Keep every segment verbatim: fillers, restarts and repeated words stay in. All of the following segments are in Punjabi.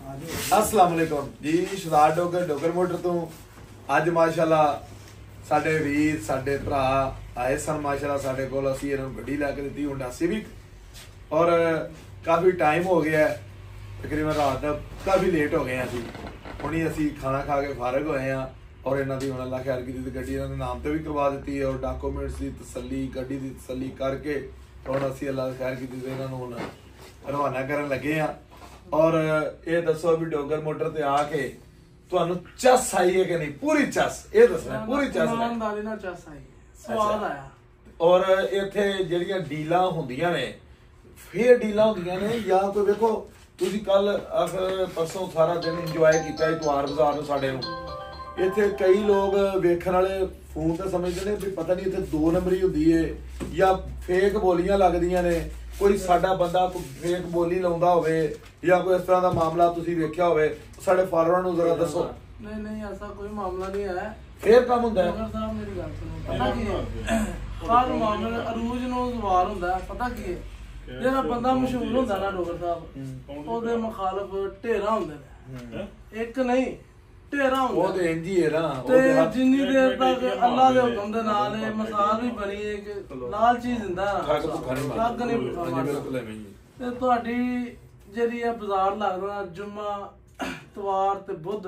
अस्सलाम वालेकुम जी। सरदार डोगर डोगर मोटर तो अज माशाल्लाह साडे वीर साडे भरा आए सन माशाल्लाह साडे कोल। असीं इन्हां नूं गड्डी लैके दित्ती होंडा सिविक और काफ़ी टाइम हो गया है, तकरीबन रात का काफ़ी लेट हो गए हैं। असीं हुण ही असीं खाना खा के फारग होए हैं और इन्हां दी हुण अल्लाह खैर कीती ते गड्डी इन्हां दे नाम ते भी करवा दित्ती है और डॉक्यूमेंट्स की तसल्ली गड्डी की तसल्ली करके हुण असीं अल्लाह खैर कीती ते इन्हां नूं हुण रवाना करन लगे हैं। और ये दसो भी डोगर मोटर ते आके तुहानू चस आई है कि नहीं? पूरी चस ये दसना, पूरी चस ईमानदारी नाल चस आई, स्वाद आया। और इत्थे जेहड़ियां डीलां हुंदियां ने फेयर डीलां हुंदियां ने या कोई देखो तुसीं कल परसों सारा दिन इंजॉय कीता इतवार बाजार नूं साडे नूं इत्थे कई लोग वेखण वाले फोन ते समझदे ने भी पता नहीं इत्थे दो नंबरी हुंदी है या फेक बोलियां लगदियां ने, कोई साडा बंदा कोई फेक बोली लाउंदा होवे या कोई इस तरह का मामला तुसीं वेख्या होवे साडे फॉलोअरां नूं जरा दसो। नहीं नहीं ऐसा कोई मामला नहीं है, फेर काम हुंदा है। डोगर साहब मेरी गल सुनो, पता की है हर मामले अरूज नूं सवाल हुंदा है। पता की है जेड़ा बंदा मशहूर हुंदा ना डोगर साहब ओदे मुखालफ ढेरा हुंदे ने, एक नहीं ढेरा हुंदा। वो ते इंज ही है ना ते जिन्नी देर तक अल्लाह दे हुक्म दे नाल ए मिसाल भी बनी है कि लालची जिंदा है ठग नहीं भुखा ते तुहाडी ਜਿਹੜੀ ਇਹ ਬਾਜ਼ਾਰ ਲੱਗਦਾ ਜੁਮਾ ਤਵਾਰ ਤੇ ਬੁੱਧ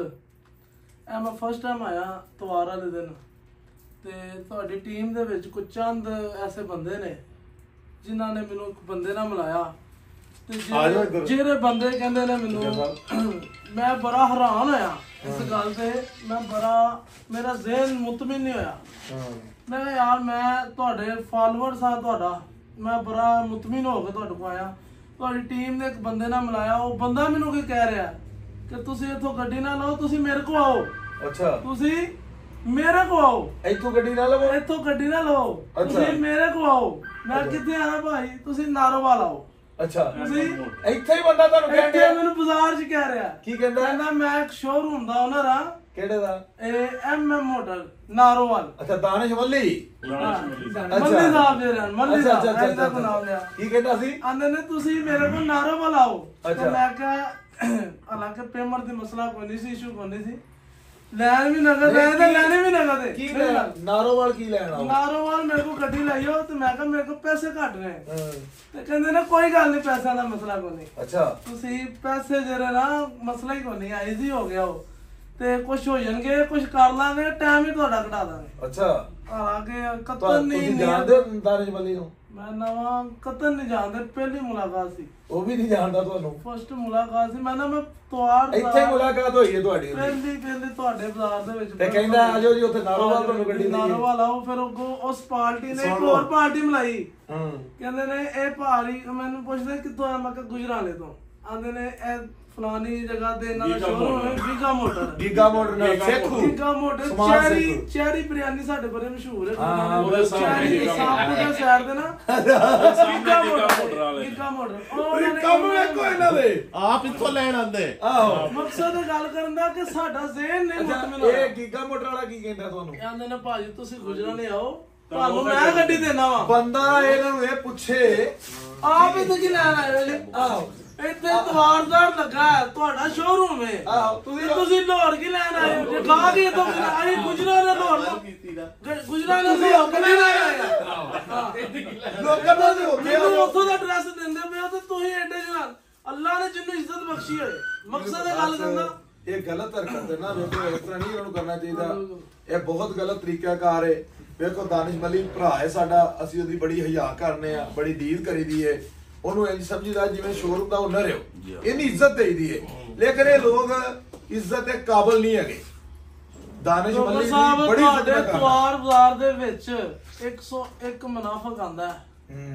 ਐ ਮੈਂ ਫਸਟ ਟਾਈਮ ਆਇਆ ਤਵਾਰ ਵਾਲੇ ਦਿਨ ਤੇ ਤੁਹਾਡੀ ਟੀਮ ਦੇ ਵਿੱਚ ਕੁਝ ਚੰਦ ਐਸੇ ਬੰਦੇ ਨੇ ਜਿਨ੍ਹਾਂ ਨੇ ਮੈਨੂੰ ਇੱਕ ਬੰਦੇ ਨਾਲ ਮਿਲਾਇਆ ਤੇ ਜਿਹੜੇ ਬੰਦੇ ਕਹਿੰਦੇ ਨੇ ਮੈਨੂੰ ਮੈਂ ਬੜਾ ਹੈਰਾਨ ਹੋਇਆ ਇਸ ਗੱਲ ਤੇ, ਮੈਂ ਬੜਾ ਮੇਰਾ ਜ਼ਿਹਨ ਮੁਤਮਿਨ ਨਹੀਂ ਹੋਇਆ। ਮੈਂ ਕਿਹਾ ਯਾਰ ਮੈਂ ਤੁਹਾਡੇ ਫਾਲੋਅਰਸ ਆ ਤੁਹਾਡਾ, ਮੈਂ ਬੜਾ ਮੁਤਮਿਨ ਹੋ ਕੇ ਤੁਹਾਡੇ ਕੋਲ ਆਇਆ। ਤੁਹਾਡੀ ਟੀਮ ਨੇ ਇੱਕ ਬੰਦੇ ਨਾਲ ਮਿਲਾਇਆ, ਉਹ ਬੰਦਾ ਮੈਨੂੰ ਕੀ ਕਹਿ ਰਿਹਾ ਕਿ ਤੁਸੀਂ ਇੱਥੋਂ ਗੱਡੀ ਨਾ ਲਓ, ਤੁਸੀਂ ਮੇਰੇ ਕੋਲ ਆਓ। ਅੱਛਾ ਤੁਸੀਂ ਮੇਰੇ ਕੋਲ ਆਓ, ਇੱਥੋਂ ਗੱਡੀ ਨਾ ਲਵੋ, ਇੱਥੋਂ ਗੱਡੀ ਨਾ ਲਓ, ਤੁਸੀਂ ਮੇਰੇ ਕੋਲ ਆਓ। ਮੈਂ ਕਿੱਥੇ ਆਣਾ ਭਾਈ? ਤੁਸੀਂ ਨਾਰੋਵਾਲ ਆਓ। ਅੱਛਾ ਤੁਸੀਂ ਇੱਥੇ ਹੀ ਬੰਦਾ ਤੁਹਾਨੂੰ ਕਹਿ ਰਿਹਾ, ਮੈਨੂੰ ਬਾਜ਼ਾਰ 'ਚ ਕਹਿ ਰਿਹਾ। ਕੀ ਕਹਿੰਦਾ? ਕਹਿੰਦਾ ਮੈਂ ਇੱਕ ਸ਼ੋਰੂਮ ਦਾ ਓਨਰ ਆ। ਕਿਹੜੇ ਦਾ? ਇਹ ਐਮ ਐਮ ਮੋਟਰ ਨਾਰੋਵਾਲ। ਅੱਛਾ ਦਾਨਿਸ਼ ਮੱਲੀ ਮੱਲੀ ਸਾਹਿਬ ਦੇ ਰਹਿਣ ਮੱਲੀ ਸਾਹਿਬ ਇਹਦਾ ਕੋ ਨਾਮ ਲਿਆ। ਕੀ ਕਹਿੰਦਾ ਸੀ? ਆਂਦੇ ਨੇ ਤੁਸੀਂ ਮੇਰੇ ਕੋਲ ਨਾਰੋਵਾਲ ਆਓ। ਤੇ ਮੈਂ ਕਿਹਾ ਹਾਲਾਂਕਿ ਪੇਮੈਂਟ ਦੀ ਮਸਲਾ ਕੋਈ ਨਹੀਂ ਸੀ, ਇਸ਼ੂ ਕੋਈ ਨਹੀਂ ਸੀ, ਲੈਣ ਵੀ ਨਗਦ ਹੈ ਤੇ ਲੈਣੇ ਵੀ ਨਗਦ ਹੈ। ਕੀ ਨਾਰੋਵਾਲ ਕੀ ਲੈਣ ਆਓ? ਨਾਰੋਵਾਲ ਮੇਰੇ ਕੋਲ ਗੱਡੀ ਲਾਈਓ ਤੇ ਮੈਂ ਕਿਹਾ ਮੇਰੇ ਕੋਲ ਪੈਸੇ ਘੱਟ ਨੇ ਤੇ ਕਹਿੰਦੇ ਨੇ ਕੋਈ ਗੱਲ ਨਹੀਂ, ਪੈਸਿਆਂ ਦਾ ਮਸਲਾ ਕੋਈ ਨਹੀਂ। ਅੱਛਾ ਤੁਸੀਂ ਪੈਸੇ ਜਿਹੜੇ ਨਾ ਮਸਲਾ ਹੀ ਕੋਈ ਨਹੀਂ, ਈਜ਼ੀ ਹੋ ਗਿਆ ਉਹ ਤੇ ਕੁਛ ਹੋ ਜਾਣਗੇ, ਕੁਛ ਕਰ ਲਾਂਗੇ, ਟਾਈਮ ਹੀ ਤੁਹਾਡਾ ਘਟਾ ਦਾਂਗੇ। ਅੱਛਾ ਹਾਲਾਂਕਿ ਕਤਨ ਨਹੀਂ ਜਾਣਦੇ ਦਾਨਿਸ਼ ਮੱਲੀ ਨੂੰ? ਮੈਂ ਨਵਾਂ ਕਤਨ ਨਹੀਂ ਜਾਣਦਾ, ਪਹਿਲੀ ਮੁਲਾਕਾਤ ਸੀ। ਉਹ ਵੀ ਨਹੀਂ ਜਾਣਦਾ ਤੁਹਾਨੂੰ? ਫਸਟ ਮੁਲਾਕਾਤ ਸੀ। ਮੈਂ ਨਾ ਮੈਂ ਤਵਾਰ ਇੱਥੇ ਮੁਲਾਕਾਤ ਹੋਈ ਹੈ ਤੁਹਾਡੀ? ਪਹਿਲੀ ਪਹਿਲੀ ਤੁਹਾਡੇ ਬਾਜ਼ਾਰ ਦੇ ਵਿੱਚ। ਤੇ ਕਹਿੰਦਾ ਆਜੋ ਜੀ ਉੱਥੇ ਨਾਰੋਵਾਲ ਤੁਹਾਨੂੰ ਗੱਡੀ ਨਾਰੋਵਾਲ ਆਓ। ਫਿਰ ਉਸ ਪਾਰਟੀ ਨੇ ਇੱਕ ਹੋਰ ਪਾਰਟੀ ਮਿਲਾਈ, ਕਹਿੰਦੇ ਨੇ ਇਹ ਭਾਰੀ ਮੈਨੂੰ ਪੁੱਛਦੇ ਕਿੱਥੋਂ ਆ? ਮੈਂ ਕਿਹਾ ਗੁਜਰਾਲੇ ਤੋਂ। ਆਂਦੇ ਨੇ ਇਹ ਫਲਾਨੀ ਜਗ੍ਹਾ ਤੇ ਇਹਨਾਂ ਦਾ ਸ਼ੋਰੂਮ ਹੈ ਗੀਗਾ ਮੋਟਰ। ਗੀਗਾ ਮੋਟਰ ਨਾਲ Sekhu Giga motor cherry cherry biryani ਸਾਡੇ ਬੜੇ ਮਸ਼ਹੂਰ ਹੈ। ਹਾਂ ਚੈਰੀ ਸਾਹਪੁਰ ਦੇ ਸਾਈਡ ਤੇ ਨਾ ਗੀਗਾ ਮੋਟਰ ਵਾਲੇ ਗੀਗਾ ਮੋਟਰ ਉਹ ਕੰਮ ਵੇਖੋ ਇਹਨਾਂ ਦੇ ਆਪ ਇੱਥੋਂ ਲੈਣ ਆਂਦੇ। ਆਹੋ ਮਕਸਦ ਗੱਲ ਕਰਨ ਦਾ ਕਿ ਸਾਡਾ ਜ਼ਿਹਨ ਨਹੀਂ ਮੁਤਮਿਨ ਹੋਇਆ। ਇਹ ਗੀਗਾ ਮੋਟਰ ਵਾਲਾ ਕੀ ਕਹਿੰਦਾ ਤੁਹਾਨੂੰ? ਕਹਿੰਦੇ ਨੇ ਭਾਜੀ ਤੁਸੀਂ ਗੁਜਰਾਲੇ ਆਓ, ਤੁਹਾਨੂੰ ਮੈਂ ਗੱਡੀ ਦੇਣਾ ਵਾ। ਬੰਦਾ ਇਹਨਾਂ ਨੂੰ ਇਹ ਪੁੱਛੇ ਆਪ ਇੱਥੇ ਕੀ ਲੈਣ ਆਏ ਜੀ? ਆਹੋ ਇੱਥੇ ਤਵਾਰਦਾਰ ਲੱਗਾ ਹੈ, ਤੁਹਾਡਾ ਸ਼ੋਰੂਮ ਹੈ, ਤੁਸੀਂ ਤੁਸੀਂ ਲਾਹੌਰ ਕੀ ਲੈਣ ਆਏ ਹੋ? ਖਾ ਕੇ ਤੋਂ ਆਈ ਗੁਜਰਾਤ ਦਾ ਲਾਹੌਰ ਗੁਜਰਾਤ ਦਾ ਸੀ ਹੁਕਮ ਨਹੀਂ ਆਇਆ ਲੋਕਾਂ ਦਾ ਮੈਨੂੰ ਉੱਥੋਂ ਦਾ ਐਡਰੈਸ ਦਿੰਦੇ ਪਏ ਹੋ ਤੇ ਤੁਸੀਂ ਐਡੇ ਜਵਾਨ ਅੱਲਾਹ ਨੇ ਜਿੰਨੂੰ ਇੱਜ਼ਤ ਬਖਸ਼ੀ ਹੋਏ। ਮਕਸਦ ਹੈ ਗੱਲ ਕਰਨਾ ਇਹ ਗਲਤ ਹਰਕਤ ਹੈ ਨਾ, ਵੇਖੋ ਇਸ ਤਰ੍ਹਾਂ ਨਹੀਂ ਇਹਨਾਂ ਨੂੰ ਕਰਨਾ ਚਾਹੀਦਾ, ਇਹ ਬਹੁਤ ਗਲਤ ਤਰੀਕਾਕਾਰ ਹੈ। ਵੇਖੋ ਦਾਨਿਸ਼ ਮੱਲੀ ਭਰਾ ਹੈ ਸਾਡਾ, ਅਸੀਂ ਉਹਦੀ ਬੜੀ ਹਯਾ ਕਰਨੇ ਆ, ਬੜੀ ਦੀਦ ਕਰੀਦੀ ਹੈ, ਉਹਨੂੰ ਇੰਜ ਸਮਝੀਦਾ ਜਿਵੇਂ ਸ਼ੋਰੂਮ ਦਾ ਓਨਰ ਹੈ, ਇਹਨੀ ਇੱਜ਼ਤ ਦੇਈਦੀ ਹੈ। ਲੇਕਿਨ ਇਹ ਲੋਕ ਇੱਜ਼ਤ ਦੇ ਕਾਬਿਲ ਨਹੀਂ ਹੈਗੇ। ਦਾਨਿਸ਼ ਮੱਲੀ ਦੀ ਬੜੀ ਇੱਜ਼ਤ ਤਵਾਰ ਬਾਜ਼ਾਰ ਦੇ ਵਿੱਚ ਇੱਕ ਸੌ ਇੱਕ ਮੁਨਾਫਿਕ ਆਂਦਾ ਹੈ,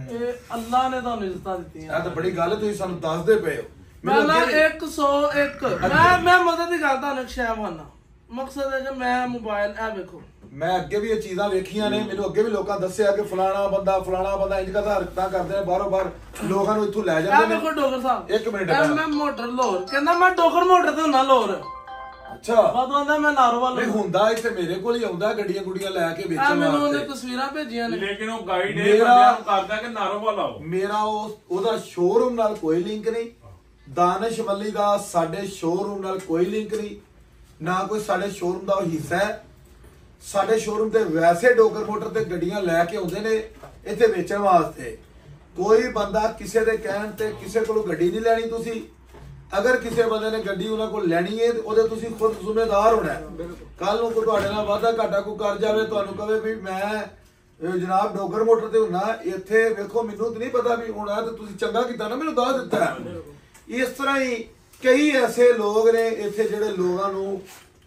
ਇਹ ਅੱਲਾਹ ਨੇ ਤੁਹਾਨੂੰ ਇੱਜ਼ਤਾਂ ਦਿੱਤੀਆਂ। ਇਹ ਤਾਂ ਬੜੀ ਗੱਲ ਤੁਸੀਂ ਸਾਨੂੰ ਦੱਸਦੇ ਪਏ ਹੋ। ਮੈਂ ਇੱਕ ਸੌ ਇੱਕ ਮੈਂ ਮੈਂ ਮਦਦ ਦੀ ਗੱਲ ਤੁਹਾਨੂੰ ਇੱਕ ਸ਼ੈ ਮਾਨਾ, ਮਕਸਦ ਹੈ ਕਿ ਮੈਂ ਮੋਬਾਈਲ ਇਹ ਵੇਖੋ ਮੈਂ ਅੱਗੇ ਵੀ ਇਹ ਚੀਜ਼ਾਂ ਵੇਖੀਆਂ ਨੇ, ਮੈਨੂੰ ਅੱਗੇ ਵੀ ਲੋਕਾਂ ਦੱਸਿਆ ਕਿ ਫਲਾਣਾ ਬੰਦਾ ਫਲਾਣਾ ਬੰਦਾ ਇੰਜ ਕਰਦਾ ਹਰਕਤਾਂ ਕਰਦੇ ਨੇ, ਬਾਹਰੋਂ ਬਾਹਰ ਲੋਕਾਂ ਨੂੰ ਇੱਥੋਂ ਲੈ ਜਾਂਦੇ ਨੇ। ਵੇਖੋ ਡੋਗਰ ਸਾਹਿਬ ਇੱਕ ਮਿੰਟ ਮੈਂ ਮੋਟਰ ਲਾਹੌਰ ਕਹਿੰਦਾ ਮੈਂ ਡੋਗਰ ਮੋਟਰ ਤੇ ਹੁੰਦਾ ਲਾਹੌਰ। ਅੱਛਾ ਬਾਦੋਂ ਆਂਦਾ ਮੈਂ ਨਾਰੋਵਾਲ ਨਹੀਂ ਹੁੰਦਾ, ਇੱਥੇ ਮੇਰੇ ਕੋਲ ਹੀ ਆਉਂਦਾ ਗੱਡੀਆਂ ਗੁੱਡੀਆਂ ਲੈ ਕੇ ਵੇਚਣ ਵਾਸਤੇ। ਮੈਨੂੰ ਉਹਨੇ ਤਸਵੀਰਾਂ ਭੇਜੀਆਂ ਨੇ, ਲੇਕਿਨ ਉਹ ਗਾਈਡ ਇਹ ਬੰਦਿਆਂ ਨੂੰ ਕਰਦਾ ਕਿ ਨਾਰੋਵਾਲ ਆਓ। ਮੇਰਾ ਉਹ ਉਹਦਾ ਸ਼ੋਰੂਮ ਨਾਲ ਕੋਈ ਲਿੰਕ ਨਹੀਂ, ਦਾਨਿਸ਼ ਮੱਲੀ ਦਾ ਸਾਡੇ ਸ਼ੋਰੂਮ ਨਾਲ ਕੋਈ ਲਿੰਕ ਨਹੀਂ, ਨਾ ਕੋਈ ਸਾਡੇ ਸ਼ੋਰੂਮ ਦਾ ਹਿੱਸਾ ਹੈ। ਸਾਡੇ ਸ਼ੋਰੂਮ ਤੇ ਵੈਸੇ ਡੋਗਰ ਮੋਟਰ ਤੇ ਗੱਡੀਆਂ ਲੈ ਕੇ ਆਉਂਦੇ ਨੇ ਇੱਥੇ ਵੇਚਣ ਵਾਸਤੇ। ਕੋਈ ਬੰਦਾ ਕਿਸੇ ਦੇ ਕਹਿਣ ਤੇ ਕਿਸੇ ਕੋਲੋਂ ਗੱਡੀ ਨਹੀਂ ਲੈਣੀ ਤੁਸੀਂ। ਅਗਰ ਕਿਸੇ ਬੰਦੇ ਨੇ ਗੱਡੀ ਉਹਨਾਂ ਕੋਲ ਲੈਣੀ ਹੈ ਤੇ ਉਹਦੇ ਤੁਸੀਂ ਖੁਦ ਜ਼ਿੰਮੇਦਾਰ ਹੋਣਾ ਹੈ। ਕੱਲ ਨੂੰ ਕੋਈ ਤੁਹਾਡੇ ਨਾਲ ਵਾਧਾ ਘਾਟਾ ਕੋਈ ਕਰ ਜਾਵੇ, ਤੁਹਾਨੂੰ ਕਹੇ ਵੀ ਮੈਂ ਜਨਾਬ ਡੋਗਰ ਮੋਟਰ ਤੇ ਹੁੰਨਾ, ਇੱਥੇ ਵੇਖੋ ਮੈਨੂੰ ਤੇ ਨਹੀਂ ਪਤਾ ਵੀ ਹੋਣਾ, ਤੇ ਤੁਸੀਂ ਚੰਗਾ ਕੀਤਾ ਨਾ ਮੈਨੂੰ ਦੱਸ ਦਿੱਤਾ। ਇਸ ਤਰ੍ਹਾਂ ਹੀ ਕਈ ਐਸੇ ਲੋਕ ਨੇ ਇੱਥੇ ਜਿਹੜੇ ਲੋਕਾਂ ਨੂੰ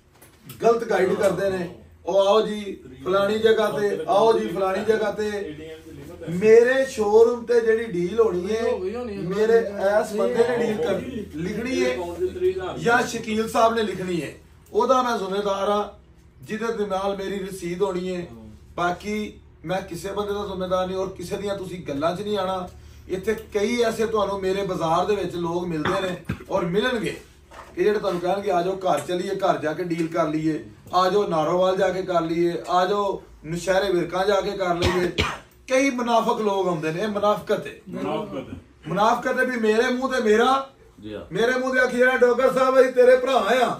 ਗਲਤ ਗਾਈਡ ਕਰਦੇ ਨੇ। ਉਹ ਆਓ ਜੀ ਫਲਾਣੀ ਜਗ੍ਹਾ ਤੇ, ਆਓ ਜੀ ਫਲਾਣੀ ਜਗ੍ਹਾ ਤੇ। ਮੇਰੇ ਸ਼ੋਰੂਮ ਤੇ ਜਿਹੜੀ ਡੀਲ ਹੋਣੀ ਹੈ ਮੇਰੇ ਇਸ ਬੰਦੇ ਨੇ ਡੀਲ ਕਰ ਲਿਖਣੀ ਹੈ ਜਾਂ ਸ਼ਕੀਲ ਸਾਹਿਬ ਨੇ ਲਿਖਣੀ ਹੈ, ਉਹਦਾ ਮੈਂ ਜ਼ਿੰਮੇਦਾਰ ਹਾਂ, ਜਿਹਦੇ ਦੇ ਨਾਲ ਮੇਰੀ ਰਸੀਦ ਹੋਣੀ ਹੈ। ਬਾਕੀ ਮੈਂ ਕਿਸੇ ਬੰਦੇ ਦਾ ਜ਼ਿੰਮੇਦਾਰ ਨਹੀਂ, ਔਰ ਕਿਸੇ ਦੀਆਂ ਤੁਸੀਂ ਗੱਲਾਂ 'ਚ ਨਹੀਂ ਆਣਾ। ਇੱਥੇ ਕਈ ਐਸੇ ਤੁਹਾਨੂੰ ਮੇਰੇ ਬਾਜ਼ਾਰ ਦੇ ਵਿੱਚ ਲੋਕ ਮਿਲਦੇ ਨੇ ਔਰ ਮਿਲਣਗੇ ਕਿ ਜਿਹੜੇ ਤੁਹਾਨੂੰ ਕਹਿਣਗੇ ਆ ਜਾਓ ਘਰ ਚਲੀਏ, ਘਰ ਜਾ ਕੇ ਡੀਲ ਕਰ ਲਈਏ, ਆ ਜਾਓ ਨਾਰੋਵਾਲ ਜਾ ਕੇ ਕਰ ਲਈਏ, ਆ ਜਾਓ ਨਸ਼ਹਿਰੇ ਵਿਰਕਾਂ ਜਾ ਕੇ ਕਰ ਲਈਏ। ਕਈ ਮੁਨਾਫਕ ਲੋਕ ਆਉਂਦੇ ਨੇ, ਮੁਨਾਫਕਤ ਹੈ। ਮੁਨਾਫਕਤ ਹੈ ਵੀ ਮੇਰੇ ਮੂੰਹ ਤੇ ਮੇਰਾ ਮੇਰੇ ਮੂੰਹ ਤੇ ਅਖੀਰਾ ਡੋਗਰ ਸਾਹਿਬ ਅਸੀਂ ਤੇਰੇ ਭਰਾ ਆ,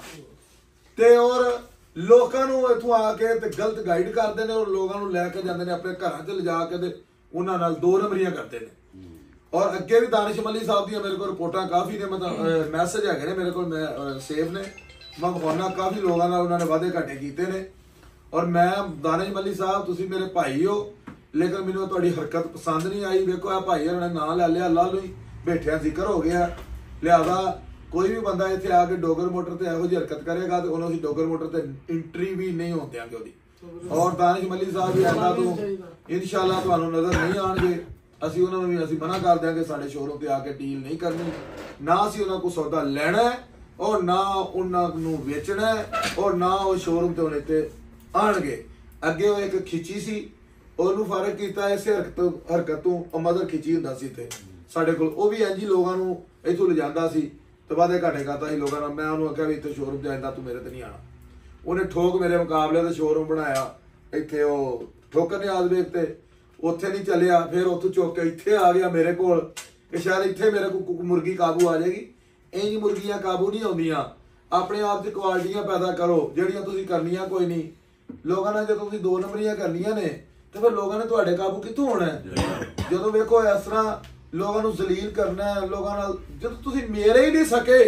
ਤੇ ਔਰ ਲੋਕਾਂ ਨੂੰ ਇੱਥੋਂ ਆ ਕੇ ਤੇ ਗਲਤ ਗਾਈਡ ਕਰਦੇ ਨੇ ਔਰ ਲੋਕਾਂ ਨੂੰ ਲੈ ਕੇ ਜਾਂਦੇ ਨੇ ਆਪਣੇ ਘਰਾਂ 'ਚ ਲਿਜਾ ਕੇ ਤੇ ਉਹਨਾਂ ਨਾਲ ਦੋ ਨੰਬਰੀਆਂ ਕਰਦੇ ਨੇ। ਔਰ ਅੱਗੇ ਵੀ ਦਾਨਿਸ਼ ਮੱਲੀ ਸਾਹਿਬ ਦੀਆਂ ਮੇਰੇ ਕੋਲ ਰਿਪੋਰਟਾਂ ਕਾਫੀ ਨੇ, ਮਤਲਬ ਮੈਸੇਜ ਹੈਗੇ ਨੇ ਮੇਰੇ ਕੋਲ, ਮੈਂ ਸੇਵ ਨੇ, ਮੈਂ ਵਿਖਾਉਣਾ ਕਾਫੀ ਲੋਕਾਂ ਨਾਲ ਉਹਨਾਂ ਨੇ ਵਾਅਦੇ ਘਾਟੇ ਕੀਤੇ ਨੇ। ਔਰ ਮੈਂ ਦਾਨਿਸ਼ ਮੱਲੀ ਸਾਹਿਬ ਤੁਸੀਂ ਮੇਰੇ ਭਾਈ ਹੋ, ਲੇਕਿਨ ਮੈਨੂੰ ਤੁਹਾਡੀ ਹਰਕਤ ਪਸੰਦ ਨਹੀਂ ਆਈ। ਵੇਖੋ ਇਹ ਭਾਈ ਉਹਨਾਂ ਨੇ ਨਾਂ ਲੈ ਲਿਆ, ਲਾਲੂ ਹੀ ਬੈਠਿਆ ਜ਼ਿਕਰ ਹੋ ਗਿਆ। ਲਿਆਦਾ ਕੋਈ ਵੀ ਬੰਦਾ ਇੱਥੇ ਆ ਕੇ ਡੋਗਰ ਮੋਟਰ ਤੇ ਇਹੋ ਜਿਹੀ ਹਰਕਤ ਕਰੇਗਾ ਤੇ ਉਹਨੂੰ ਅਸੀਂ ਡੋਗਰ ਮੋਟਰ ਤੇ ਐਂਟਰੀ ਵੀ ਨਹੀਂ ਹੋਣ ਦਿਆਂਗੇ ਉਹਦੀ। ਔਰ ਦਾਨਿਸ਼ ਮੱਲੀ ਸਾਹਿਬ ਵੀ ਐਂਦਾ ਤੋਂ ਇਨਸ਼ਾਅੱਲਾ ਤੁਹਾਨੂੰ ਨਜ਼ਰ ਨਹੀਂ ਆਣਗੇ। ਅਸੀਂ ਉਹਨਾਂ ਨੂੰ ਵੀ ਅਸੀਂ ਮਨਾ ਕਰ ਦਿਆਂਗੇ ਸਾਡੇ ਸ਼ੋਰੂਮ ਤੇ ਆ ਕੇ ਡੀਲ ਨਹੀਂ ਕਰਨੀ, ਨਾ ਅਸੀਂ ਉਹਨਾਂ ਕੋਲ ਸੌਦਾ ਲੈਣਾ ਹੈ ਔਰ ਨਾ ਉਹਨਾਂ ਨੂੰ ਵੇਚਣਾ ਹੈ, ਔਰ ਨਾ ਉਹ ਸ਼ੋਰੂਮ ਤੇ ਉਹਨੇ ਤੇ ਆਣਗੇ। ਅੱਗੇ ਉਹ ਇੱਕ ਖਿੱਚੀ ਸੀ, ਉਹਨੂੰ ਫਰਕ ਕੀਤਾ ਇਸੇ ਹਰਕਤ ਹਰਕਤ ਤੋਂ ਮਦਰ ਖਿੱਚੀ ਹੁੰਦਾ ਸੀ ਤੇ ਸਾਡੇ ਕੋਲ ਉਹ ਵੀ ਇੰਝ ਹੀ ਲੋਕਾਂ ਨੂੰ ਇੱਥੋਂ ਲਿਜਾਂਦਾ ਸੀ ਤੇ ਵਾਧੇ ਘਾਟੇ ਕਰਦਾ ਸੀ ਲੋਕਾਂ ਨਾਲ। ਮੈਂ ਉਹਨੂੰ ਆਖਿਆ ਵੀ ਇੱਥੇ ਸ਼ੋਰੂਮ ਜਾਂਦਾ ਤੂੰ ਮੇਰੇ ਤੇ ਨਹੀਂ ਆਣਾ। ਉਹਨੇ ਠੋਕ ਮੇਰੇ ਮੁਕਾਬਲੇ ਤੇ ਸ਼ੋਰੂਮ ਬਣਾਇਆ ਇੱਥੇ, ਉਹ ਠੋਕਰ ਨੇ ਆਦਵੇਕ ਤੇ ਉੱਥੇ ਨਹੀਂ ਚੱਲਿਆ, ਫਿਰ ਉੱਥੋਂ ਚੁੱਕ ਕੇ ਇੱਥੇ ਆ ਗਿਆ ਮੇਰੇ ਕੋਲ ਕਿ ਸ਼ਾਇਦ ਇੱਥੇ ਮੇਰੇ ਕੋਲ ਮੁਰਗੀ ਕਾਬੂ ਆ ਜਾਏਗੀ। ਇੰਝ ਮੁਰਗੀਆਂ ਕਾਬੂ ਨਹੀਂ ਆਉਂਦੀਆਂ। ਆਪਣੇ ਆਪ 'ਚ ਕੁਆਲਿਟੀਆਂ ਪੈਦਾ ਕਰੋ ਜਿਹੜੀਆਂ ਤੁਸੀਂ ਕਰਨੀਆਂ। ਕੋਈ ਨਹੀਂ ਲੋਕਾਂ ਨਾਲ ਜਦੋਂ ਤੁਸੀਂ ਦੋ ਨੰਬਰੀਆਂ ਕਰਨੀਆਂ ਨੇ ਤੇ ਫਿਰ ਲੋਕਾਂ ਨੇ ਤੁਹਾਡੇ ਕਾਬੂ ਕਿੱਥੋਂ ਹੋਣਾ? ਜਦੋਂ ਵੇਖੋ ਇਸ ਤਰ੍ਹਾਂ ਲੋਕਾਂ ਨੂੰ ਜ਼ਲੀਲ ਕਰਨਾ, ਲੋਕਾਂ ਨਾਲ ਜਦੋਂ ਤੁਸੀਂ ਮੇਰੇ ਹੀ ਨਹੀਂ ਸਕੇ,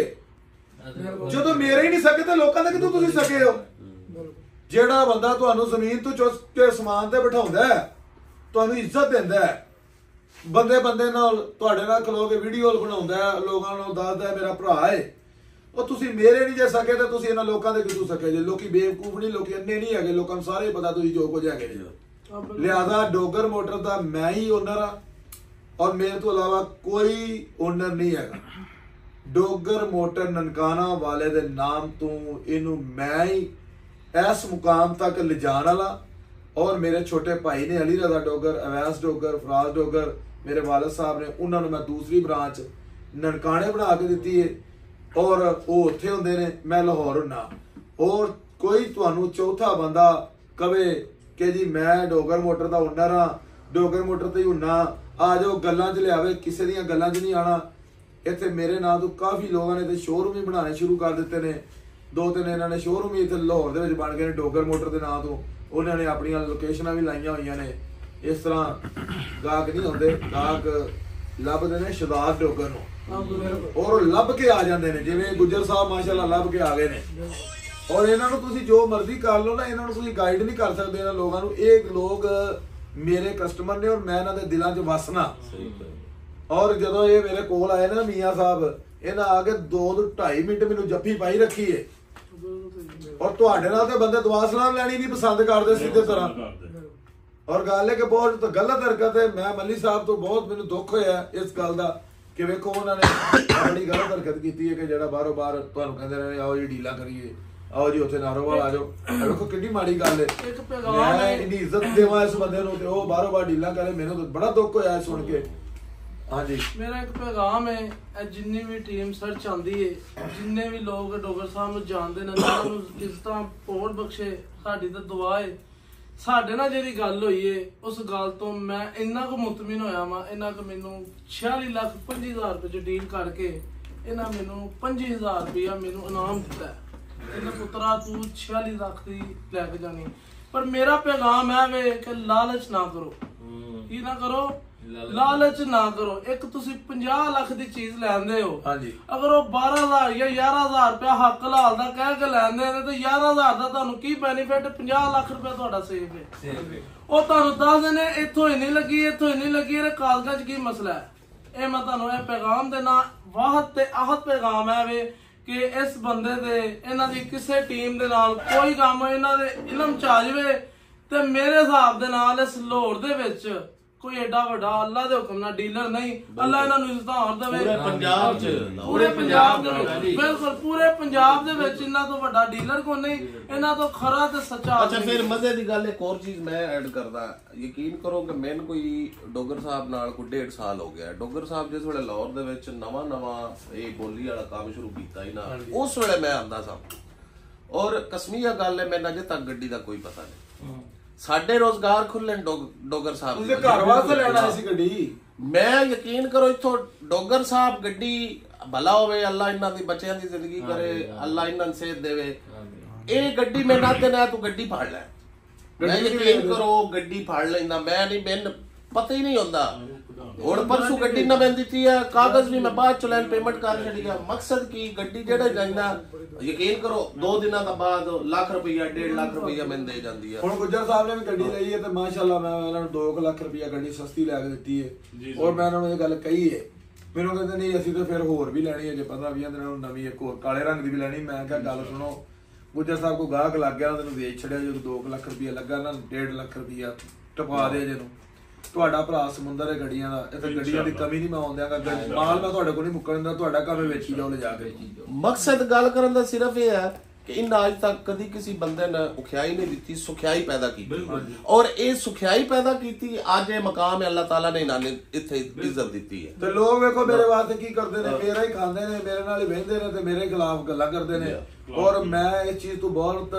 ਜਦੋਂ ਮੇਰੇ ਹੀ ਨਹੀਂ ਸਕੇ ਤੇ ਲੋਕਾਂ ਦੇ ਕਿੱਥੋਂ ਤੁਸੀਂ ਸਕੇ ਹੋ? ਜਿਹੜਾ ਬੰਦਾ ਤੁਹਾਨੂੰ ਜ਼ਮੀਨ ਤੋਂ ਚੁੱਕ ਕੇ ਅਸਮਾਨ ਤੇ ਬਿਠਾਉਂਦਾ ਹੈ, ਤੁਹਾਨੂੰ ਇੱਜ਼ਤ ਦਿੰਦਾ ਹੈ, ਬੰਦੇ ਬੰਦੇ ਨਾਲ ਤੁਹਾਡੇ ਨਾਲ ਖਲੋ ਕੇ ਵੀਡੀਓ ਬਣਾਉਂਦਾ ਹੈ, ਲੋਕਾਂ ਨੂੰ ਦੱਸਦਾ ਹੈ ਮੇਰਾ ਭਰਾ ਹੈ, ਉਹ ਤੁਸੀਂ ਮੇਰੇ ਨਹੀਂ ਜੇ ਸਕੇ ਤੇ ਤੁਸੀਂ ਇਹਨਾਂ ਲੋਕਾਂ ਦੇ ਕਿੱਥੋਂ ਸਕੇ ਜੇ? ਲੋਕੀ ਬੇਵਕੂਫ ਨਹੀਂ, ਲੋਕੀ ਅੰਨੇ ਨਹੀਂ ਹੈਗੇ, ਲੋਕਾਂ ਨੂੰ ਸਾਰੇ ਪਤਾ ਤੁਸੀਂ ਜੋ ਕੁਝ ਹੈਗੇ ਨੇ। ਲਿਆਦਾ ਡੋਗਰ ਮੋਟਰ ਦਾ ਮੈਂ ਹੀ ਓਨਰ ਆ ਔਰ ਮੇਰੇ ਤੋਂ ਇਲਾਵਾ ਕੋਈ ਓਨਰ ਨਹੀਂ ਹੈਗਾ। ਡੋਗਰ ਮੋਟਰ ਨਨਕਾਣਾ ਵਾਲੇ ਦੇ ਨਾਮ ਤੋਂ ਇਹਨੂੰ ਮੈਂ ਹੀ ਇਸ ਮੁਕਾਮ ਤੱਕ ਲਿਜਾਣ ਵਾਲਾ। ਔਰ ਮੇਰੇ ਛੋਟੇ ਭਾਈ ਨੇ ਅਲੀ ਰਜ਼ਾ ਡੋਗਰ, ਅਵੈਸ ਡੋਗਰ, ਫਰਾਜ਼ ਡੋਗਰ, ਮੇਰੇ ਵਾਲਦ ਸਾਹਿਬ ਨੇ, ਉਹਨਾਂ ਨੂੰ ਮੈਂ ਦੂਸਰੀ ਬ੍ਰਾਂਚ ਨਨਕਾਣੇ ਬਣਾ ਕੇ ਦਿੱਤੀ ਹੈ ਔਰ ਉਹ ਉੱਥੇ ਹੁੰਦੇ ਨੇ, ਮੈਂ ਲਾਹੌਰ ਹੁੰਨਾ। ਔਰ ਕੋਈ ਤੁਹਾਨੂੰ ਚੌਥਾ ਬੰਦਾ ਕਵੇ ਕਿ ਜੀ ਮੈਂ ਡੋਗਰ ਮੋਟਰ ਦਾ ਓਨਰ ਹਾਂ, ਡੋਗਰ ਮੋਟਰ ਤੇ ਹੀ ਹੁੰਨਾ, ਆ ਜਾਓ ਗੱਲਾਂ 'ਚ ਲਿਆਵੇ, ਕਿਸੇ ਦੀਆਂ ਗੱਲਾਂ 'ਚ ਨਹੀਂ ਆਣਾ। ਇੱਥੇ ਮੇਰੇ ਨਾਂ ਤੋਂ ਕਾਫੀ ਲੋਕਾਂ ਨੇ ਤੇ ਸ਼ੋਰੂਮ ਹੀ ਬਣਾਉਣੇ ਸ਼ੁਰੂ ਕਰ ਦਿੱਤੇ ਨੇ। ਦੋ ਤਿੰਨ ਇਹਨਾਂ ਨੇ ਸ਼ੋਰੂਮ ਹੀ ਇੱਥੇ ਲਾਹੌਰ ਦੇ ਵਿੱਚ ਬਣ ਗਏ ਨੇ ਡੋਗਰ ਮੋਟਰ ਦੇ ਨਾਂ ਤੋਂ। ਉਹਨਾਂ ਨੇ ਆਪਣੀਆਂ ਲੋਕੇਸ਼ਨਾਂ ਵੀ ਲਾਈਆਂ ਹੋਈਆਂ ਨੇ। ਇਸ ਤਰ੍ਹਾਂ ਗਾਹਕ ਨਹੀਂ ਹੁੰਦੇ, ਗਾਹਕ ਲੱਭਦੇ ਨੇ ਸ਼ਦਾਦ ਡੋਗਰ ਨੂੰ ਔਰ ਉਹ ਲੱਭ ਕੇ ਆ ਜਾਂਦੇ ਨੇ। ਜਿਵੇਂ ਗੁੱਜਰ ਸਾਹਿਬ ਮਾਸ਼ਾਅੱਲਾ ਲੱਭ ਕੇ ਆ ਗਏ ਨੇ। ਔਰ ਇਹਨਾਂ ਨੂੰ ਤੁਸੀਂ ਜੋ ਮਰਜ਼ੀ ਕਰ ਲਓ ਨਾ, ਇਹਨਾਂ ਨੂੰ ਤੁਸੀਂ ਗਾਈਡ ਨਹੀਂ ਕਰ ਸਕਦੇ ਇਹਨਾਂ ਲੋਕਾਂ ਨੂੰ। ਇਹ ਲੋਕ ਮੇਰੇ ਕਸਟਮਰ ਨੇ ਔਰ ਮੈਂ ਇਹਨਾਂ ਦੇ ਦਿਲਾਂ 'ਚ ਵਸਣਾ। ਔਰ ਜਦੋਂ ਇਹ ਮੇਰੇ ਕੋਲ ਆਏ ਨਾ ਮੀਆਂ ਸਾਹਿਬ, ਇਹਨਾਂ ਆ ਕੇ ਦੋ ਦੋ ਢਾਈ ਮਿੰਟ ਮੈਨੂੰ ਜੱਫੀ ਪਾਈ ਰੱਖੀ ਏ। ਔਰ ਤੁਹਾਡੇ ਨਾਲ ਤੇ ਬੰਦੇ ਦੁਆ ਸਲਾਮ ਲੈਣੀ ਨਹੀਂ ਪਸੰਦ ਕਰਦੇ ਸਿੱਧੇ ਤਰ੍ਹਾਂ। ਔਰ ਗੱਲ ਹੈ ਕਿ ਬਹੁਤ ਗਲਤ ਹਰਕਤ ਹੈ। ਮੈਂ ਮੱਲੀ ਸਾਹਿਬ ਤੋਂ ਬਹੁਤ ਮੈਨੂੰ ਦੁੱਖ ਹੋਇਆ ਇਸ ਗੱਲ ਦਾ ਕਿ ਵੇਖੋ ਉਹਨਾਂ ਨੇ ਬੜੀ ਗਲਤ ਹਰਕਤ ਕੀਤੀ ਹੈ ਕਿ ਜਿਹੜਾ ਬਾਹਰੋਂ ਬਾਹਰ ਤੁਹਾਨੂੰ ਕਹਿੰਦੇ ਨੇ ਆਓ ਜੀ ਡੀਲਾਂ ਕਰੀਏ, ਆਓ ਜੀ ਉੱਥੇ ਨਾਰੋਵਾਲ ਆ ਜਾਓ। ਵੇਖੋ ਕਿੰਨੀ ਮਾੜੀ ਗੱਲ ਹੈ। ਮੈਂ ਇੰਨੀ ਇੱਜ਼ਤ ਦੇਵਾਂ ਇਸ ਬੰਦੇ ਨੂੰ ਤੇ ਉਹ ਬਾਹਰੋਂ ਬਾਹਰ ਡੀਲਾਂ ਕਰੇ, ਮੈਨੂੰ ਤਾਂ ਬੜਾ ਦੁੱਖ ਹੋਇਆ ਸੁਣ ਕੇ। ਹਾਂਜੀ ਮੇਰਾ ਇੱਕ ਪੈਗਾਮ ਹੈ, ਇਹ ਜਿੰਨੀ ਵੀ ਟੀਮ ਸਰਚ ਆਉਂਦੀ ਹੈ, ਜਿੰਨੇ ਵੀ ਲੋਕ ਡੋਗਰ ਸਾਹਿਬ ਨੂੰ ਜਾਣਦੇ ਨੇ, ਉਹਨਾਂ ਨੂੰ ਇੱਜ਼ਤਾਂ ਪੋੜ ਬਖਸ਼ੇ, ਸਾਡੀ ਤਾਂ ਦੁਆ ਹੈ। ਸਾਡੇ ਨਾਲ ਜਿਹੜੀ ਗੱਲ ਹੋਈ ਹੈ ਉਸ ਗੱਲ ਤੋਂ ਮੈਂ ਇੰਨਾ ਕੁ ਮੁਤਮਿਨ ਹੋਇਆ ਵਾਂ, ਇੰਨਾ ਕੁ ਮੈਨੂੰ ਛਿਆਲੀ ਲੱਖ ਪੰਜੀ ਹਜ਼ਾਰ ਰੁਪਏ ਚ ਡੀਲ ਕਰਕੇ ਇਹਨਾਂ ਮੈਨੂੰ ਪੱਚੀ ਹਜ਼ਾਰ ਰੁਪਇਆ ਮੈਨੂੰ ਇਨਾਮ ਦਿੱਤਾ ਇਹਨਾਂ ਪੁੱਤਰਾ ਤੂੰ ਛਿਆਲੀ ਲੱਖ ਦੀ ਲੈ ਕੇ ਜਾਣੀ। ਪਰ ਮੇਰਾ ਪੈਗਾਮ ਹੈ ਵੇ ਕਿ ਲਾਲਚ ਨਾ ਕਰੋ। ਕੀ ਨਾ ਕਰੋ? ਲਾਲਚ ਨਾ ਕਰੋ। ਇੱਕ ਤੁਸੀਂ ਪੰਜਾਹ ਲੱਖ ਦੀ ਚੀਜ਼ ਲੈਂਦੇ ਹੋ, ਹਾਂਜੀ, ਅਗਰ ਉਹ ਬਾਰਾਂ ਹਜ਼ਾਰ ਜਾਂ ਗਿਆਰਾਂ ਹਜ਼ਾਰ ਰੁਪਇਆ ਹੱਕ ਲਾਲ ਦਾ ਕਹਿ ਕੇ ਲੈਂਦੇ ਨੇ ਤੇ ਗਿਆਰਾਂ ਹਜ਼ਾਰ ਦਾ ਤੁਹਾਨੂੰ ਕੀ ਬੈਨੀਫਿਟ? ਪੰਜਾਹ ਲੱਖ ਰੁਪਇਆ ਤੁਹਾਡਾ ਸੇਫ ਹੈ। ਉਹ ਤੁਹਾਨੂੰ ਦੱਸਦੇ ਨੇ ਇੱਥੋਂ ਹੀ ਨਹੀਂ ਲੱਗੀ, ਇੱਥੋਂ ਹੀ ਨਹੀਂ ਲੱਗੀ, ਇਹਦੇ ਕਾਗਜ਼ਾਂ 'ਚ ਕੀ ਮਸਲਾ ਹੈ। ਇਹ ਮੈਂ ਤੁਹਾਨੂੰ ਇਹ ਪੈਗਾਮ ਦੇਣਾ ਵਾਹਦ ਤੇ ਆਹਦ ਪੈਗਾਮ ਹੈ ਵੇ ਕਿ ਇਸ ਬੰਦੇ ਦੇ ਇਹਨਾਂ ਦੀ ਕਿਸੇ ਟੀਮ ਦੇ ਨਾਲ ਕੋਈ ਕੰਮ ਇਹਨਾਂ ਦੇ ਇਲਮ ਚ ਆ ਜਾਵੇ ਤੇ ਮੇਰੇ ਹਿਸਾਬ ਦੇ ਨਾਲ ਇਸ ਲਾਹੌਰ ਦੇ ਵਿੱਚ ਕੋਈ ਐਡਾ ਵੱਡਾ ਅੱਲਾ ਦੇ ਹੁਕਮ ਨਾਲ ਡੀਲਰ ਨਹੀਂ। ਅੱਲਾ ਇਹਨਾਂ ਨੂੰ ਇਜ਼ਤ ਹੋਰ ਦੇਵੇ ਪੂਰੇ ਪੰਜਾਬ 'ਚ, ਪੂਰੇ ਪੰਜਾਬ ਦੇ ਵਿੱਚ, ਬਿਲਕੁਲ ਪੂਰੇ ਪੰਜਾਬ ਦੇ ਵਿੱਚ ਇਹਨਾਂ ਤੋਂ ਵੱਡਾ ਡੀਲਰ ਕੋਈ ਨਹੀਂ, ਇਹਨਾਂ ਤੋਂ ਖਰਾ ਤੇ ਸੱਚਾ। ਅੱਛਾ ਫਿਰ ਮਜ਼ੇ ਦੀ ਗੱਲ ਇੱਕ ਹੋਰ ਚੀਜ਼ ਮੈਂ ਐਡ ਕਰਦਾ। ਯਕੀਨ ਕਰੋ ਕਿ ਮੈਨੂੰ ਕੋਈ ਡੋਗਰ ਸਾਹਿਬ ਨਾਲ ਕੋਈ ਡੇਢ ਸਾਲ ਹੋ ਗਿਆ। ਡੋਗਰ ਸਾਹਿਬ ਜਿਸ ਵੇਲੇ ਲਾਹੌਰ ਦੇ ਵਿੱਚ ਨਵਾਂ ਨਵਾਂ ਇਹ ਬੋਲੀ ਵਾਲਾ ਕੰਮ ਸ਼ੁਰੂ ਕੀਤਾ ਹੀ ਨਾ, ਉਸ ਵੇਲੇ ਮੈਂ ਆਂਦਾ ਸਾਂ। ਔਰ ਕਸਮੀਆ ਗੱਲ ਹੈ, ਮੈਨੂੰ ਅਜੇ ਤੱਕ ਗੱਡੀ ਦਾ ਕੋਈ ਪਤਾ ਨਹੀਂ। ਸਾਡੇ ਰੋਜ਼ਗਾਰ ਖੁੱਲੇ ਡੋਗਰ ਸਾਹਿਬ ਤੁਸੀਂ ਘਰ ਵਾਸਤੇ ਲੈਣਾ ਸੀ ਗੱਡੀ। ਮੈਂ ਯਕੀਨ ਕਰੋ ਇੱਥੋਂ ਡੋਗਰ ਸਾਹਿਬ ਗੱਡੀ ਭਲਾ ਹੋਵੇ, ਅੱਲਾ ਇਹਨਾਂ ਦੀ ਬੱਚਿਆਂ ਦੀ ਜ਼ਿੰਦਗੀ ਕਰੇ, ਅੱਲਾ ਇਹਨਾਂ ਨੂੰ ਸਿਹਤ ਦੇਵੇ। ਇਹ ਗੱਡੀ ਮੈਂ ਨਾ ਤੇ ਨਾ ਤੂੰ ਗੱਡੀ ਫੜ ਲੈ, ਮੈਂ ਯਕੀਨ ਕਰੋ ਗੱਡੀ ਫੜ ਲੈਂਦਾ। ਮੈਂ ਨਹੀਂ, ਮੈਨੂੰ ਪਤਾ ਹੀ ਨਹੀਂ ਹੁੰਦਾ। ਹੁਣ ਪਰਸੋਂ ਗੱਡੀ ਨਾ ਮੈਂ ਦਿੱਤੀ ਹੈ, ਕਾਗਜ਼ ਵੀ ਮੈਂ ਬਾਅਦ ਚ ਲੈਣ ਪੇਮੈਂਟ ਕਰ ਛੱਡਿਆ। ਮਕਸਦ ਕੀ, ਗੱਡੀ ਜਿਹੜਾ ਜਾਂਦਾ ਯਕੀਨ ਕਰੋ ਦੋ ਦਿਨਾਂ ਦਾ ਬਾਅਦ ਲੱਖ ਰੁਪਈਆ ਡੇਢ ਲੱਖ ਰੁਪਈਆ ਮੈਨੂੰ ਦੇ ਜਾਂਦੀ ਹੈ। ਹੁਣ ਗੁੱਜਰ ਸਾਹਿਬ ਨੇ ਵੀ ਗੱਡੀ ਲਈ ਹੈ ਤੇ ਮਾਸ਼ਾਅੱਲਾ ਮੈਂ ਇਹਨਾਂ ਨੂੰ ਦੋ ਲੱਖ ਰੁਪਈਆ ਗੱਡੀ ਸਸਤੀ ਲੈ ਕੇ ਦਿੱਤੀ ਹੈ। ਔਰ ਮੈਂ ਇਹਨਾਂ ਨੂੰ ਇਹ ਗੱਲ ਕਹੀ ਹੈ, ਮੈਨੂੰ ਕਹਿੰਦੇ ਨਹੀਂ ਅਸੀਂ ਤਾਂ ਫਿਰ ਹੋਰ ਵੀ ਲੈਣੀ ਹੈ, ਜੇ ਪੰਦਰਾਂ ਵੀਹ ਦਿਨਾਂ ਨੂੰ ਨਵੀਂ ਇੱਕ ਹੋਰ ਕਾਲੇ ਰੰਗ ਦੀ ਵੀ ਲੈਣੀ। ਮੈਂ ਕਿਹਾ ਗੱਲ ਸੁਣੋ, ਗੁੱਜਰ ਸਾਹਿਬ ਕੋ ਗਾਹਕ ਲੱਗ ਗਿਆ, ਤੈਨੂੰ ਵੇਚ ਛੱਡਿਆ। ਜਦੋਂ ਦੋ ਲੱਖ ਰੁਪਈਆ ਲੱਗਾ ਨਾ, ਡੇਢ ਲੱਖ ਰੁਪਈਆ ਟਪਾ ਦੇ ਜਿਹਨੂੰ। ਤੁਹਾਡਾ ਭਰਾ ਸਮੁੰਦਰ ਹੈ ਗੱਡੀਆਂ ਦਾ, ਇੱਥੇ ਗੱਡੀਆਂ ਦੀ ਕਮੀ ਨਹੀਂ ਮੈਂ ਆਉਣ ਦਿਆਂਗਾ। ਮਾਲ ਮੈਂ ਤੁਹਾਡੇ ਕੋਲ ਨਹੀਂ ਮੁੱਕਣ ਦਿੰਦਾ, ਤੁਹਾਡਾ ਕੰਮ ਵੇਚੀ ਜਾਓ ਲਿਜਾ ਕੇ। ਮਕਸਦ ਗੱਲ ਕਰਨ ਦਾ ਸਿਰਫ ਇਹ ਹੈ ਕਿ ਇਹਨਾਂ ਅੱਜ ਤੱਕ ਕਦੀ ਕਿਸੇ ਬੰਦੇ ਨੇ ਔਖਿਆਈ ਨਹੀਂ ਦਿੱਤੀ, ਸੁਖਿਆਈ ਪੈਦਾ ਕੀਤੀ। ਔਰ ਇਹ ਸੁਖਿਆਈ ਪੈਦਾ ਕੀਤੀ, ਅੱਜ ਇਹ ਮਕਾਮ ਹੈ, ਅੱਲਾਹ ਤਾਲਾ ਨੇ ਇਹਨਾਂ ਨੇ ਇੱਥੇ ਇੱਜ਼ਤ ਦਿੱਤੀ ਹੈ। ਤੇ ਲੋਕ ਵੇਖੋ ਮੇਰੇ ਵਾਸਤੇ ਕੀ ਕਰਦੇ ਨੇ, ਮੇਰਾ ਹੀ ਖਾਂਦੇ ਨੇ, ਮੇਰੇ ਨਾਲ ਹੀ ਬਹਿੰਦੇ ਨੇ ਤੇ ਮੇਰੇ ਖਿਲਾਫ ਗੱਲਾਂ ਕਰਦੇ ਨੇ। ਔਰ ਮੈਂ ਇਸ ਚੀਜ਼ ਤੋਂ ਬਹੁਤ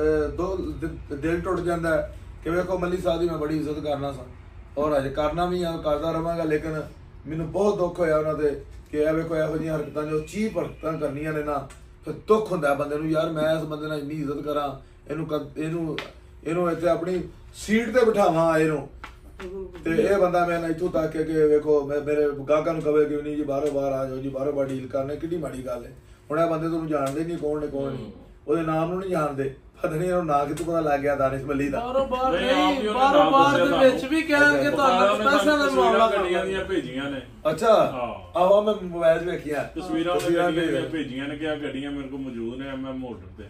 ਦੋ ਦਿਲ ਟੁੱਟ ਜਾਂਦਾ ਹੈ ਕਿ ਵੇਖੋ ਮੱਲੀ ਸਾਹਿਬ ਦੀ ਮੈਂ ਬੜੀ ਇੱਜ਼ਤ ਕਰਨਾ ਸਾਂ ਔਰ ਅਜੇ ਕਰਨਾ ਵੀ ਆ, ਕਰਦਾ ਰਵਾਂਗਾ। ਲੇਕਿਨ ਮੈਨੂੰ ਬਹੁਤ ਦੁੱਖ ਹੋਇਆ ਉਹਨਾਂ ਦੇ ਕਿ ਇਹ ਵੇਖੋ ਇਹੋ ਜਿਹੀਆਂ ਹਰਕਤਾਂ ਜੋ ਚੀਪ ਹਰਕਤਾਂ ਕਰਨੀਆਂ ਨੇ ਨਾ, ਫਿਰ ਦੁੱਖ ਹੁੰਦਾ ਬੰਦੇ ਨੂੰ। ਯਾਰ ਮੈਂ ਇਸ ਬੰਦੇ ਨਾਲ ਇੰਨੀ ਇੱਜ਼ਤ ਕਰਾਂ, ਇਹਨੂੰ ਇਹਨੂੰ ਇਹਨੂੰ ਇੱਥੇ ਆਪਣੀ ਸੀਟ ਤੇ ਬਿਠਾਵਾਂ ਇਹਨੂੰ, ਤੇ ਇਹ ਬੰਦਾ ਮੈਂ ਇੱਥੋਂ ਤੱਕ ਕਿ ਵੇਖੋ ਮੈਂ ਮੇਰੇ ਗਾਹਕਾਂ ਨੂੰ ਕਵੇ ਕਿ ਨਹੀਂ ਜੀ ਬਾਹਰੋਂ ਬਾਹਰ ਆ ਜਾਓ ਜੀ, ਬਾਹਰੋਂ ਬਾਹਰ ਡੀਲ ਕਰਨੇ, ਕਿੰਨੀ ਮਾੜੀ ਗੱਲ ਹੈ। ਹੁਣ ਇਹ ਬੰਦੇ ਤੁਹਾਨੂੰ ਜਾਣਦੇ ਨਹੀਂ ਕੌਣ ਨੇ ਕੌਣ ਨਹੀਂ, ਉਹਦੇ ਨਾਮ ਨੂੰ ਨਹੀਂ ਜਾਣਦੇ, ਪਤਾ ਨਹੀਂ ਇਹਨੂੰ ਨਾਂ ਕਿਤੋਂ ਪਤਾ ਲੱਗ ਗਿਆ ਦਾਨਿਸ਼ ਮੱਲੀ ਦਾ। ਬਾਹਰੋਂ ਬਾਹਰ ਨਹੀਂ, ਬਾਹਰੋਂ ਬਾਹਰ ਦੇ ਵਿੱਚ ਵੀ ਕਹਿਣਗੇ ਤੁਹਾਨੂੰ ਪੈਸਿਆਂ ਦਾ ਮਾਮਲਾ ਗੱਡੀਆਂ ਦੀਆਂ ਭੇਜੀਆਂ ਨੇ। ਅੱਛਾ ਆਹੋ ਮੈਂ ਮੋਬਾਈਲ 'ਚ ਵੇਖਿਆ ਤਸਵੀਰਾਂ ਉਹਨੇ ਭੇਜੀਆਂ ਨੇ ਕਿ ਆ ਗੱਡੀਆਂ ਮੇਰੇ ਕੋਲ ਮੌਜੂਦ ਨੇ ਐਮ ਮੋਟਰ ਤੇ।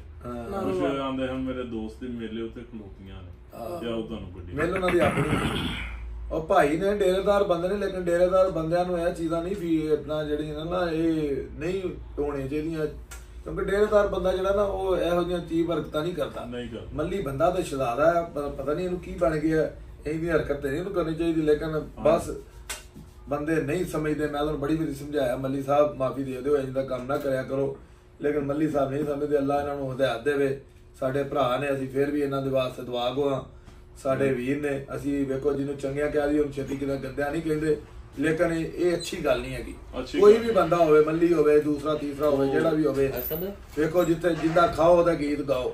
ਕੁਝ ਆਂਦੇ ਹਨ ਮੇਰੇ ਦੋਸਤ ਦੇ ਮੇਲੇ ਉੱਤੇ ਖਲੋਤੀਆਂ ਨੇ, ਜਾਓ ਤੁਹਾਨੂੰ ਗੱਡੀ ਮੈਨੂੰ ਉਹਨਾਂ ਦੀ ਆਪਣੀ। ਉਹ ਭਾਈ ਨੇ ਡੇਰੇਦਾਰ ਬੰਦੇ ਨੇ, ਲੇਕਿਨ ਡੇਰੇਦਾਰ ਬੰਦਿਆਂ ਨੂੰ ਇਹ ਚੀਜ਼ਾਂ ਨਹੀਂ ਵੀ ਆਪਣਾ ਜਿਹੜੀਆਂ ਨਾ ਇਹ ਨਹੀਂ ਹੋਣੀਆਂ ਚਾਹੀਦੀਆਂ, ਕਿਉਂਕਿ ਡੇਰੇਦਾਰ ਬੰਦਾ ਜਿਹੜਾ ਨਾ ਉਹ ਇਹੋ ਜਿਹੀਆਂ ਚੀਜ਼ ਹਰਕਤਾਂ ਨਹੀਂ ਕਰਦਾ। ਮੱਲੀ ਬੰਦਾ ਤਾਂ ਸ਼ਰਾਰਾ ਹੈ, ਪਤਾ ਨਹੀਂ ਇਹਨੂੰ ਕੀ ਬਣ ਗਿਆ, ਇਹਦੀ ਹਰਕਤ ਨਹੀਂ ਇਹਨੂੰ ਕਰਨੀ ਚਾਹੀਦੀ। ਲੇਕਿਨ ਬਸ ਬੰਦੇ ਨਹੀਂ ਸਮਝਦੇ। ਮੈਂ ਤੁਹਾਨੂੰ ਬੜੀ ਵਾਰੀ ਸਮਝਾਇਆ ਮੱਲੀ ਸਾਹਿਬ ਮਾਫੀ ਦੇ ਦਿਓ, ਇੰਝ ਦਾ ਕੰਮ ਨਾ ਕਰਿਆ ਕਰੋ, ਲੇਕਿਨ ਮੱਲੀ ਸਾਹਿਬ ਨਹੀਂ ਸਮਝਦੇ। ਅੱਲਾ ਇਹਨਾਂ ਨੂੰ ਹਦਾਇਤ ਦੇਵੇ। ਸਾਡੇ ਭਰਾ ਨੇ, ਅਸੀਂ ਫਿਰ ਵੀ ਇਹਨਾਂ ਦੇ ਵਾਸਤੇ ਦੁਆ ਗੋ ਹਾਂ। ਸਾਡੇ ਵੀਰ ਨੇ, ਅਸੀਂ ਵੇਖੋ ਜਿਹਨੂੰ ਚੰਗਿਆ ਕਹਿ ਦਈਏ ਉਹਨੂੰ ਛੇਤੀ ਕਿਤੇ ਗੰਦਿਆ ਨਹੀਂ ਕਹਿੰਦੇ, ਲੇਕਿਨ ਇਹ ਅੱਛੀ ਗੱਲ ਨਹੀਂ ਹੈਗੀ। ਕੋਈ ਵੀ ਬੰਦਾ ਹੋਵੇ, ਮੱਲੀ ਹੋਵੇ, ਦੂਸਰਾ ਤੀਸਰਾ ਹੋਵੇ, ਜਿਹੜਾ ਵੀ ਹੋਵੇ, ਵੇਖੋ ਜਿੱਥੇ ਜਿੰਦਾ ਖਾਓ ਉਹਦਾ ਗੀਤ ਗਾਓ।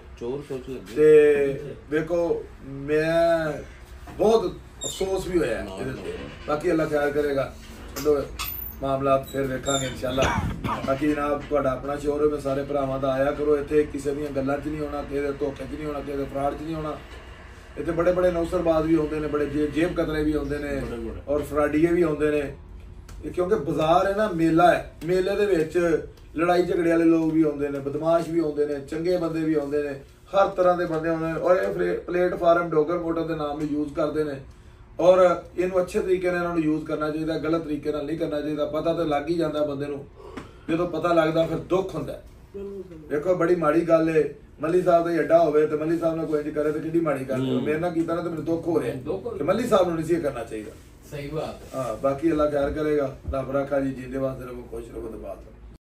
ਤੇ ਵੇਖੋ ਮੈਂ ਬਹੁਤ ਅਫਸੋਸ ਵੀ ਹੋਇਆ ਇਹਦੇ ਤੋਂ, ਬਾਕੀ ਅੱਲਾ ਖੈਰ ਕਰੇਗਾ। ਚਲੋ ਮਾਮਲਾ ਫਿਰ ਵੇਖਾਂਗੇ ਇਨਸ਼ਾਅੱਲਾ। ਬਾਕੀ ਜਨਾਬ ਤੁਹਾਡਾ ਆਪਣਾ ਸ਼ੋਰੂਮ ਹੈ, ਸਾਰੇ ਭਰਾਵਾਂ ਦਾ ਆਇਆ ਕਰੋ ਇੱਥੇ। ਕਿਸੇ ਦੀਆਂ ਗੱਲਾਂ 'ਚ ਨਹੀਂ ਹੋਣਾ, ਕਿਸੇ ਦੇ ਧੋਖੇ 'ਚ ਨਹੀਂ ਹੋਣਾ, ਕਿਸੇ ਦੇ ਫਰਾਡ 'ਚ ਨਹੀਂ ਹੋਣਾ। ਇੱਥੇ ਬੜੇ ਬੜੇ ਨੌਸਰਬਾਜ਼ ਵੀ ਆਉਂਦੇ ਨੇ, ਬੜੇ ਜੇਬ ਕਤਰੇ ਵੀ ਆਉਂਦੇ ਨੇ ਔਰ ਫਰਾਡੀਏ ਵੀ ਆਉਂਦੇ ਨੇ। ਕਿਉਂਕਿ ਬਾਜ਼ਾਰ ਹੈ ਨਾ, ਮੇਲਾ ਹੈ, ਮੇਲੇ ਦੇ ਵਿੱਚ ਲੜਾਈ ਝਗੜੇ ਵਾਲੇ ਲੋਕ ਵੀ ਆਉਂਦੇ ਨੇ, ਬਦਮਾਸ਼ ਵੀ ਆਉਂਦੇ ਨੇ, ਚੰਗੇ ਬੰਦੇ ਵੀ ਆਉਂਦੇ ਨੇ, ਹਰ ਤਰ੍ਹਾਂ ਦੇ ਬੰਦੇ ਆਉਂਦੇ ਨੇ। ਔਰ ਇਹ ਪਲੇਟਫਾਰਮ ਡੋਗਰ ਮੋਟਰ ਦੇ ਨਾਮ ਨੂੰ ਯੂਜ਼ ਕਰਦੇ ਨੇ ਔਰ ਇਹਨੂੰ ਅੱਛੇ ਤਰੀਕੇ ਨਾਲ ਇਹਨਾਂ ਨੂੰ ਯੂਜ਼ ਕਰਨਾ ਚਾਹੀਦਾ, ਗਲਤ ਤਰੀਕੇ ਨਾਲ ਨਹੀਂ ਕਰਨਾ ਚਾਹੀਦਾ। ਪਤਾ ਤਾਂ ਲੱਗ ਹੀ ਜਾਂਦਾ ਬੰਦੇ ਨੂੰ, ਜਦੋਂ ਪਤਾ ਲੱਗਦਾ ਫਿਰ ਦੁੱਖ ਹੁੰਦਾ। ਵੇਖੋ ਬੜੀ ਮਾੜੀ ਗੱਲ ਏ, ਮੱਲੀ ਸਾਹਿਬ ਦਾ ਅੱਡਾ ਹੋਵੇ ਤੇ ਮੱਲੀ ਸਾਹਿਬ ਨਾਲ ਕੋਈ ਇੰਜ ਕਰੇ ਤੇ ਕਿੰਨੀ ਮਾੜੀ ਗੱਲ। ਮੇਰੇ ਨਾਲ ਕੀਤਾ ਨਾ ਤੇ ਮੈਨੂੰ ਦੁੱਖ ਹੋ ਰਿਹਾ ਕਿ ਮੱਲੀ ਸਾਹਿਬ ਨੂੰ ਨਹੀਂ ਸੀ ਕਰਨਾ ਚਾਹੀਦਾ। ਸਹੀ ਬਾਤ। ਹਾਂ ਬਾਕੀ ਅੱਲਾ ਖੈਰ ਕਰੇਗਾ। ਰੱਬ ਰੱਖਾ ਜੀ, ਜਿੰਦੇ ਵਾਸਤੇ ਰਹੋ, ਖੁਸ਼ ਰਹੋ ਤੇ ਬਾਤ।